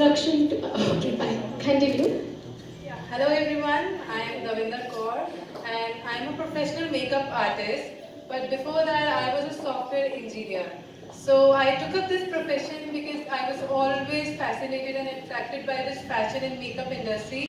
introduction to, okay, fine. Continue. Yeah. Hello everyone, I am Davinder Kaur and I am a professional makeup artist. But before that, I was a software engineer. So I took up this profession because I was always fascinated and attracted by this fashion and makeup industry.